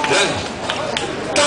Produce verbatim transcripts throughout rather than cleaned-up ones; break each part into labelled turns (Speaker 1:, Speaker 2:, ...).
Speaker 1: 咱打。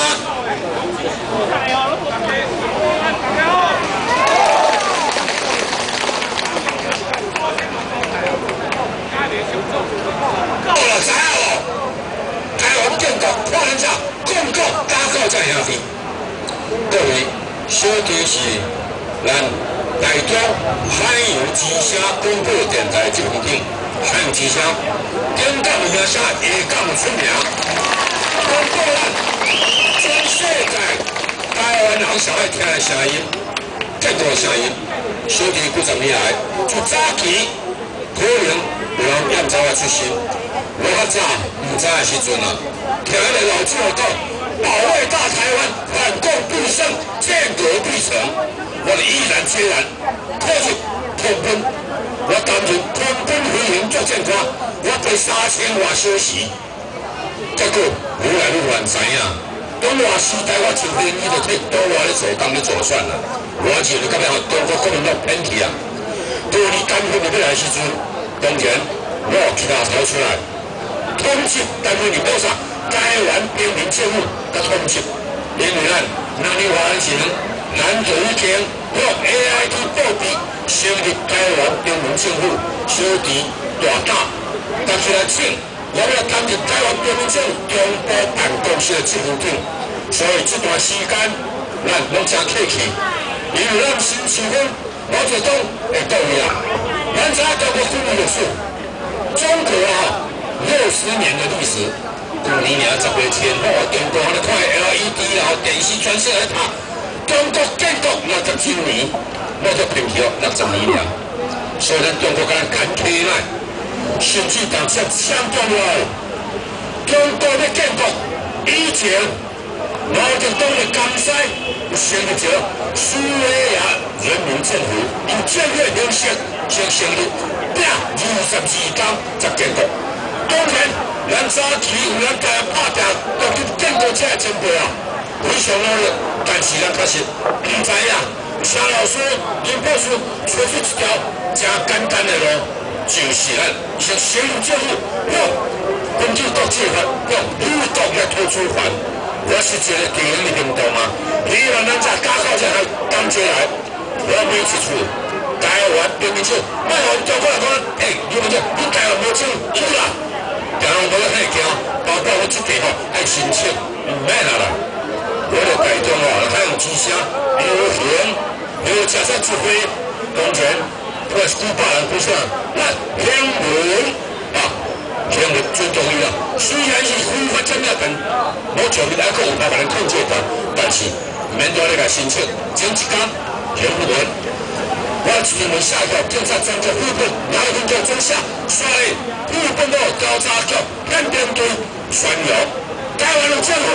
Speaker 1: 到了知影无？台湾建国看人家共国打到这兄弟，各位小弟是咱台中海洋之声广播电台节目长，海洋之声点讲名声会讲出名，广播咱全世界台湾人上爱听的声音，建国的声音，小弟几十年来就早期可能。 有人验查我出身，我较早唔知的时阵啊，听咱的老舅讲，保卫大台湾，反共必胜，建国必成。我哋毅然决然，拖出通奔，我担任通奔飞行作战官，我陪三千外小时。结果愈来愈乱知影，当外时代我一飞机就替岛外咧做工咧做算啦，我就就咁样中国国民党偏去啊。到你干部要来时阵。 当然，我其他逃出来，统治单位里多少台湾边民政府的统治，因为咱那里完成南投已经用 A I T 报笔成立台湾边民政府，小弟大大，但是来请我要担任台湾边民政府中部办公室的职务长，所以这段时间咱拢真客气，因为咱新市府毛泽东会到位啦。 咱知影中国军历史，中国啊，六十年的历史。去年啊，十月前后，中国咧看 L E D 然后电视全世界拍，中国建国六十周年，我就偏去六十年了。所以咱中国敢敢起来，甚至当时相当了。中国咧建国以前，毛泽东的江西有成立一个苏维埃人民政府，以战略形式。 先成立，拼二十二天才建国。当然，咱早期有咱家拍拼，到去建国这前辈啊，非常努力。但是咱确实唔知影，陈老师、林博士找出一条真简单的路，就是咱先成立政府，用根据国际法，用女独来推出法。我是一个电影的领导嘛，希望咱在家口这来当起来，我每一处。 台湾边民政，卖互中国来讲，诶，你们这你台湾无政有啦，台湾无遐行，包括我这地方爱申请，唔免啦啦。我哋台中哦，海洋之声流行，有车上指挥，当然，我是几百人，不是啊，那天文啊，天文最重要啦。虽然是非法占领权，我全面来讲有办法能控制它，但是免多你来申请，前一天天文。 我是你们下一个警察专家副本，哪一分钟之下，率领副本的调查局跟编队宣扬台湾的政府。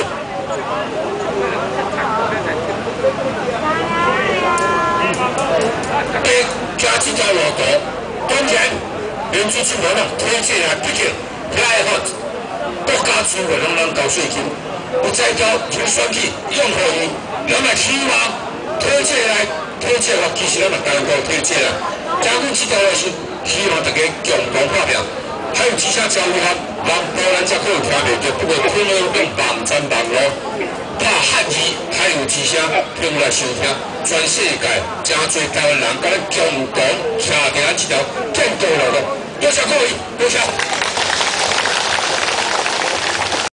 Speaker 1: 诶，加这条路途，当然，民主新闻啊，推荐啊，毕竟来好，国家资源拢能交税金，有再交就选举用互伊，咱嘛希望推荐来。 推荐我其实咱嘛台湾国推荐啦，加阮这条路是希望大家共同拍拼，还有之前交流合，人波咱才可能听袂着，不过可能用网站网络拍汉语，还有之前听来收听，全世界真侪台湾人甲咱共同徛伫咱这条建国路路，多谢各位，多谢。